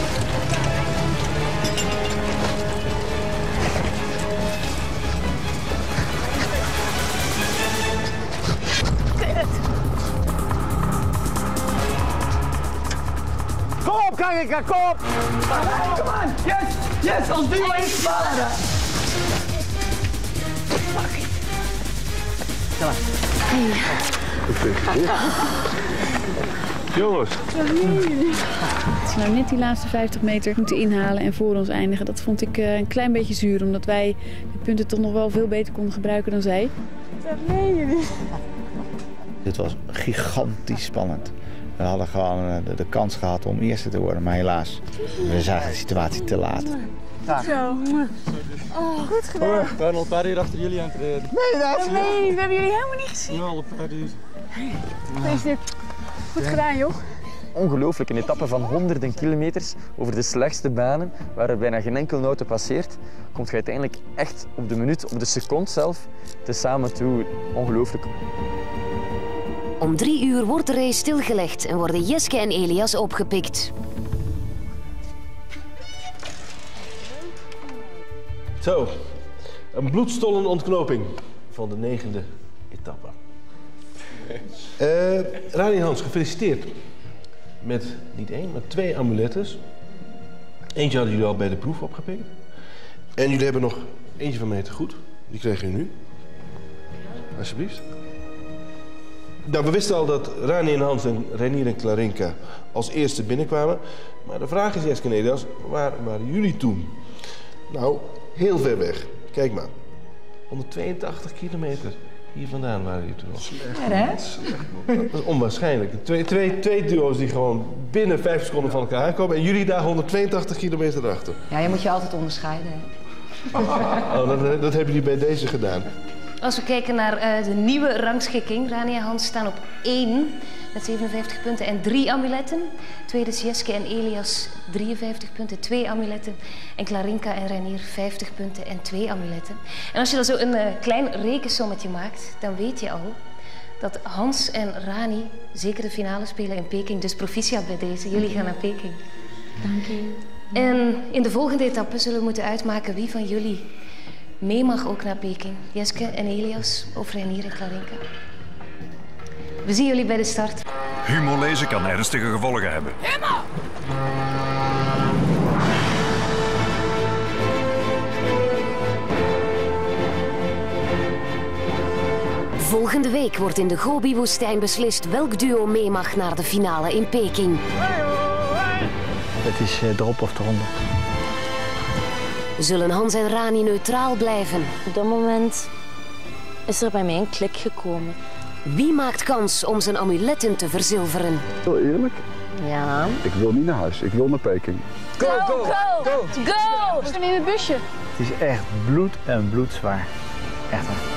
Kom op, Klarinka, kom op! Come on! Yes! Ons duo is varen! Jongens. Als we nou net die laatste 50 meter moeten inhalen en voor ons eindigen, dat vond ik een klein beetje zuur, omdat wij de punten toch nog wel veel beter konden gebruiken dan zij. Dit was gigantisch spannend. We hadden gewoon de kans gehad om eerste te worden, maar helaas, we zagen de situatie te laat. Zo. Oh, goed gedaan. We waren al een paar uur achter jullie aan het rijden. Nee, we hebben jullie helemaal niet gezien. Ja, al een paar uur. Goed gedaan, joh. Ongelooflijk, een etappe van honderden kilometers over de slechtste banen, waar er bijna geen enkel auto passeert, komt je uiteindelijk echt op de minuut, op de seconde zelf, tezamen toe. Ongelooflijk. Om 3 uur wordt de race stilgelegd en worden Jeske en Elias opgepikt. Zo, een bloedstollende ontknoping van de 9e etappe. Rani en Hans, gefeliciteerd met niet 1, maar 2 amulettes. Eentje hadden jullie al bij de proef opgepikt. En jullie hebben nog eentje van mij te goed. Die kregen jullie nu. Alsjeblieft. Nou, we wisten al dat Rani en Hans en Reinier en Klarinka als eerste binnenkwamen. Maar de vraag is, Jeske en Elias, waar waren jullie toen? Nou, heel ver weg. Kijk maar. 182 kilometer hier vandaan waren jullie toen al. Slecht. Dat is onwaarschijnlijk. Twee duo's die gewoon binnen 5 seconden van elkaar aankomen. En jullie daar 182 kilometer erachter. Ja, je moet je altijd onderscheiden. Hè? Oh, dat hebben jullie bij deze gedaan. Als we kijken naar de nieuwe rangschikking, Rani en Hans staan op 1 met 57 punten en 3 amuletten. Tweede is Jeske en Elias 53 punten, 2 amuletten. En Klarinka en Reinier 50 punten en 2 amuletten. En als je dan zo een klein rekensommetje maakt, dan weet je al dat Hans en Rani zeker de finale spelen in Peking. Dus proficiat bij deze. Jullie gaan naar Peking. Dank je. En in de volgende etappe zullen we moeten uitmaken wie van jullie mee mag ook naar Peking. Jeske en Elias of Reinier en Klarinka. We zien jullie bij de start. Humor lezen kan ernstige gevolgen hebben. Volgende week wordt in de Gobi-woestijn beslist welk duo mee mag naar de finale in Peking. Het is erop of eronder. Zullen Hans en Rani neutraal blijven? Op dat moment is er bij mij een klik gekomen. Wie maakt kans om zijn amuletten te verzilveren? Heel eerlijk? Ja. Ik wil niet naar huis, ik wil naar Peking. Go! We staan in het busje. Het is echt bloed en bloedzwaar. Echt waar.